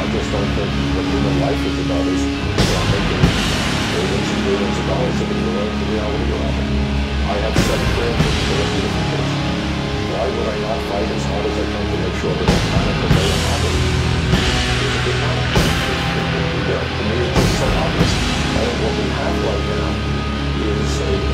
just don't think what human life is about is making billions and billions of dollars of it related to reality around it. I have 7 grandchildren who are beautiful kids. Why would I not fight as hard as I can to make sure that our planet that they inhabit is a good planet? To me, it's just so obvious. I think what we have right now is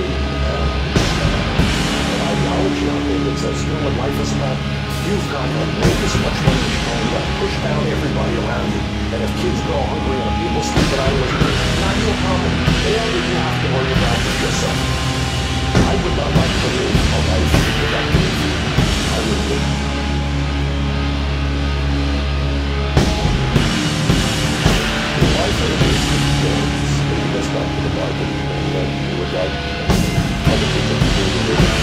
an ideology out there that says, you know what life is about? You've got to make as much money as you can, you've got to push down everybody around you. And if kids go hungry and if people sleep at hours, not your problem. All that you have to worry about is yourself. I would not like to live a life without you. I would live. The life of it is it goes back to the Bible and you would like other people to do the living.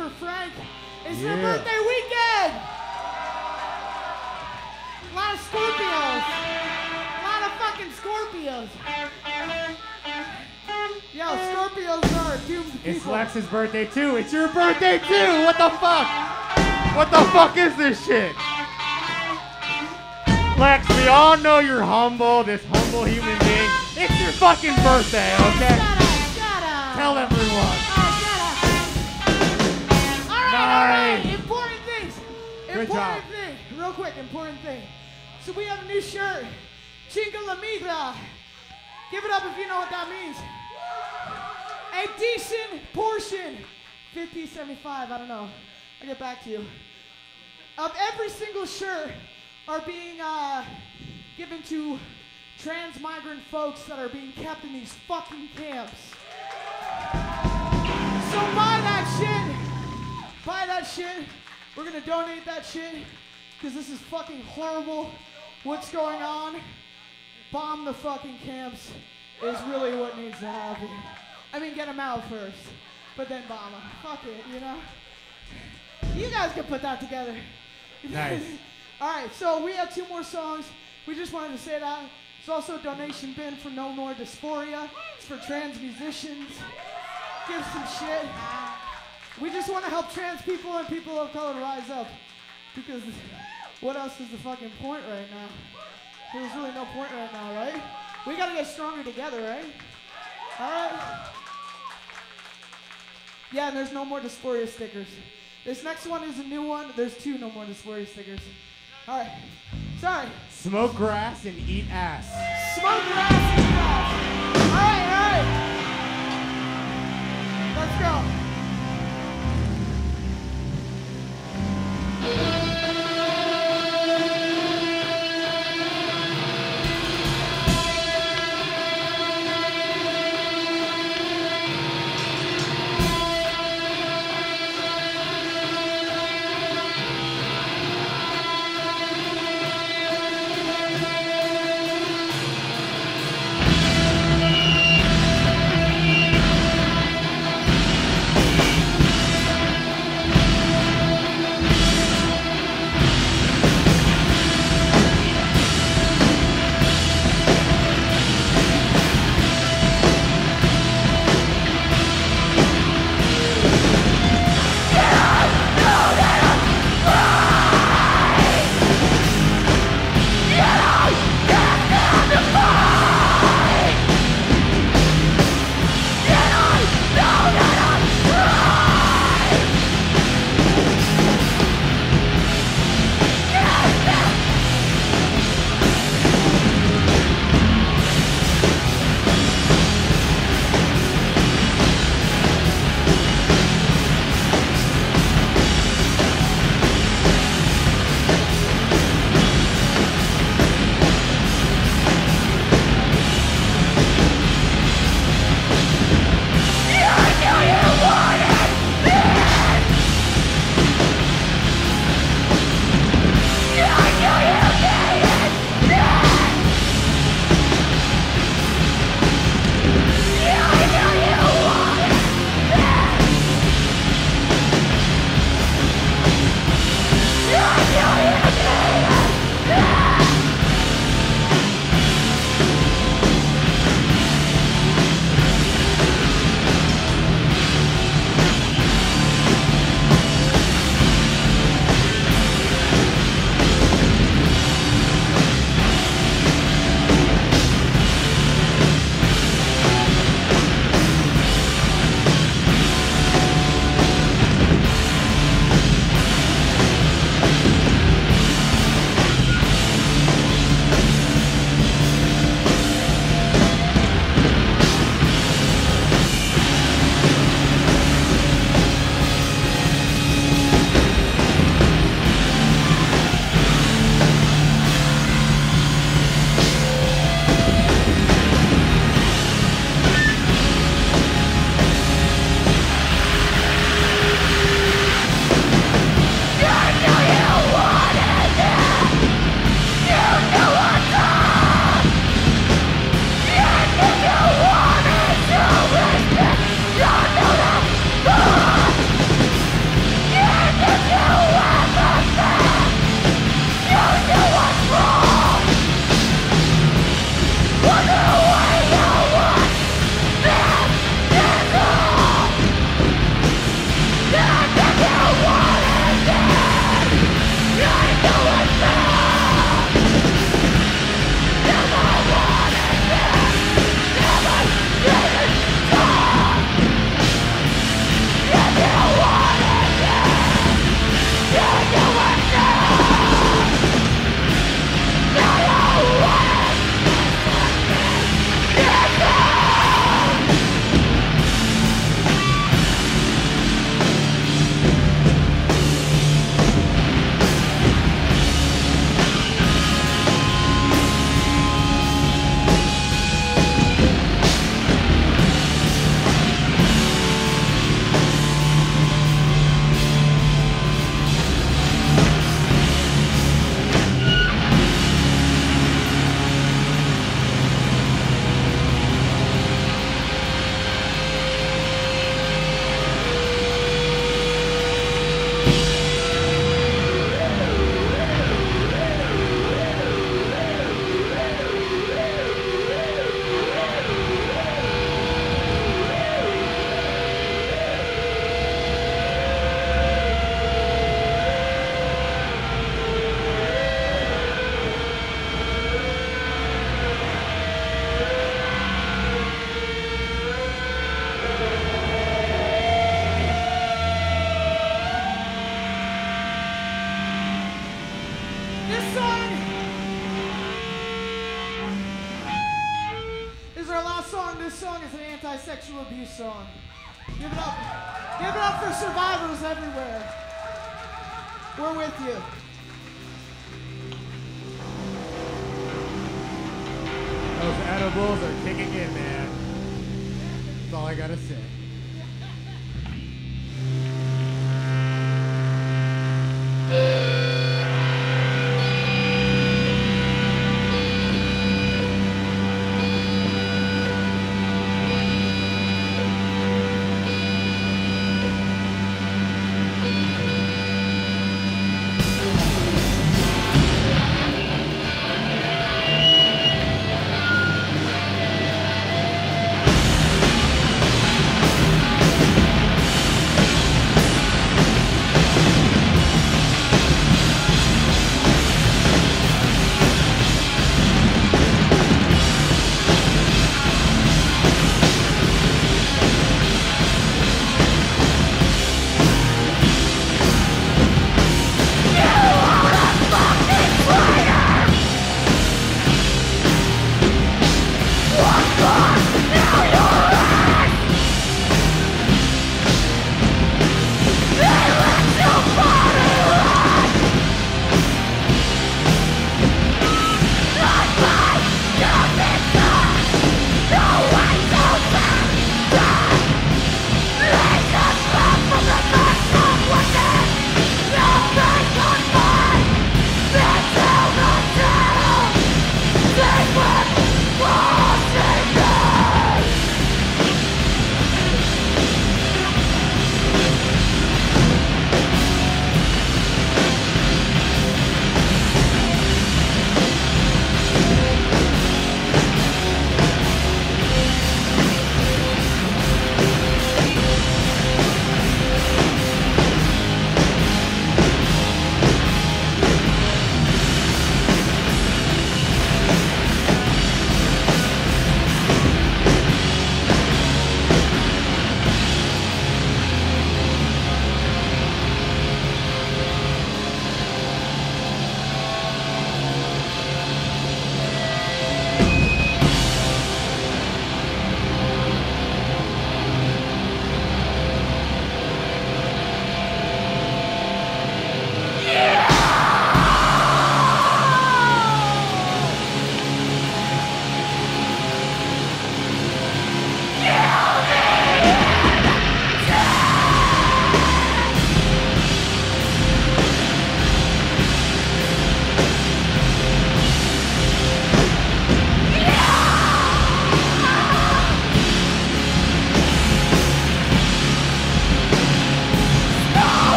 for Frank. It's their birthday weekend. A lot of Scorpios. A lot of fucking Scorpios. Yo, Scorpios are doomed people. It's Lex's birthday too. It's your birthday too. What the fuck? What the fuck is this shit? Lex, we all know you're humble, this humble human being. It's your fucking birthday, okay? Shut up. Tell everyone. All right. Important things. Good job. Important thing. Real quick, important thing. So we have a new shirt. Chinga la migra. Give it up if you know what that means. A decent portion. 50, 75, I don't know. I'll get back to you. Of every single shirt are being given to trans migrant folks that are being kept in these fucking camps. So buy that shit. Buy that shit. We're gonna donate that shit because this is fucking horrible. What's going on? Bomb the fucking camps is really what needs to happen. I mean, get them out first, but then bomb them. Fuck it, you know? You guys can put that together. Nice. All right, so we have 2 more songs. We just wanted to say that. There's also a donation bin for No More Dysphoria. It's for trans musicians. Give some shit. We just want to help trans people and people of color rise up. Because what else is the fucking point right now? There's really no point right now, right? We got to get stronger together, right? All right? Yeah, and there's No More Dysphoria stickers. This next one is a new one. There's 2 No More Dysphoria stickers. All right. Sorry. Smoke grass and eat ass. Smoke grass and eat ass. All right. Let's go. song. This song is an anti-sexual abuse song. Give it up. Give it up for survivors everywhere. We're with you. Those edibles are kicking in, man. That's all I gotta say.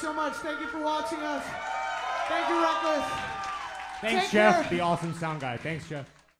so much. Thank you for watching us. Thank you, Reckless. Thanks, Take Jeff, care. the awesome sound guy. Thanks, Jeff.